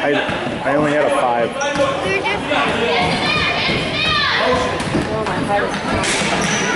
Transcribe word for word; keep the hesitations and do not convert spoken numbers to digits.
I I only had a five. Oh, my heart is pounding.